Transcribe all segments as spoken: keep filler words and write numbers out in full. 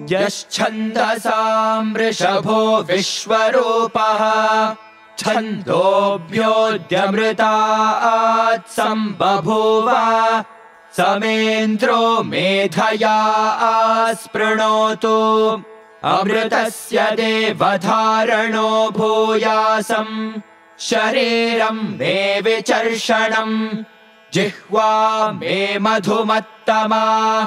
यश्छन्दसां वृषभो विश्वरूपः छन्दोऽभ्योऽद्यमृतात् सम्बभूव समेन्द्रो मेधया स्पृणोतु अमृतस्य देवधारणो भूयासम् शरीरं मे विचर्षणम् जिह्वा मे मधुमत्तमा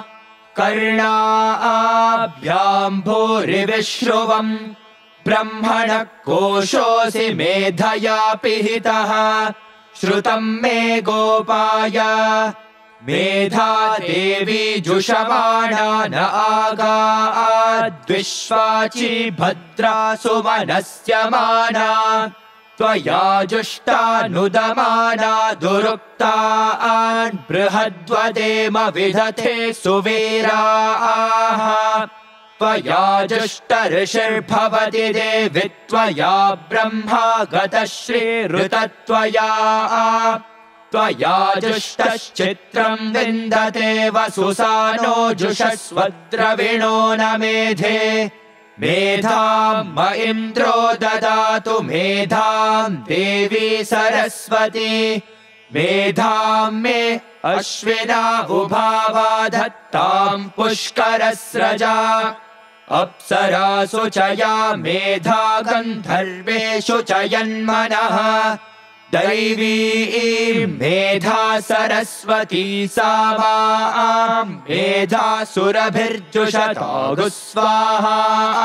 कर्णाभ्यां भूरिविश्रुवम् ब्रह्मणः कोशोऽसि मेधया पिहितः श्रुतं मे गोपाय मेधा देवी जुषमाणा न आगाद्विश्वाची भद्रा सुमनस्यमाना त्वया जुष्टानुदमाना दुरुक्तान् बृहद्वदेम विदथे सुवीराः त्वया जुष्टऋषिर्भवति देवि त्वया ब्रह्मा गतश्रीरुतत्वया त्वया जुष्टश्चित्रं विन्दते वसुसानो जुषस्वद्रविणो न मेधे मेधां म इन्द्रो ददातु मेधां देवी सरस्वती मेधां मे अश्विना उभावा धत्तां पुष्करस्रजा अप्सरासु च या मेधा गन्धर्वेषु च यन्मनः दैवी मेधा सरस्वती सा मां मेधा सुरभिर्जुषतागु स्वाहा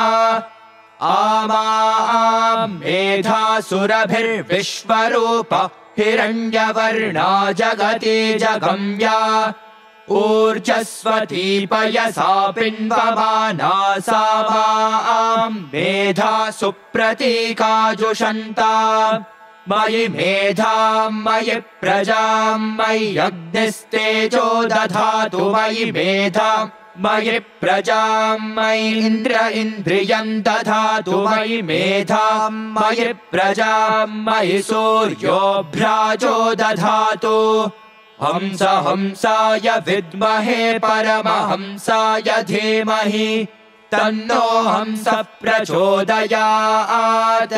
आमां मेधा सुरभिर्विश्वरूप हिरण्यवर्णा जगति जगम्या ऊर्जस्वती पयसा पिन्वमाना सा मां मेधा सुप्रतीका जुषन्ता मयि मेधां मयि प्रजां मयि अग्निस्तेजो दधातु मयि मेधां मयि प्रजां मयि इन्द्र इन्द्रियं दधातु मयि मेधां मयि प्रजां मयि सूर्यो भ्राजो दधातु हंस हंसाय विद्महे परमहंसाय धीमहि तन्नो हंस प्रचोदयात्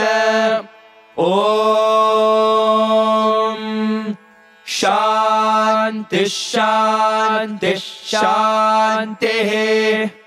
ॐ शान्ति शान्ति शान्तिः।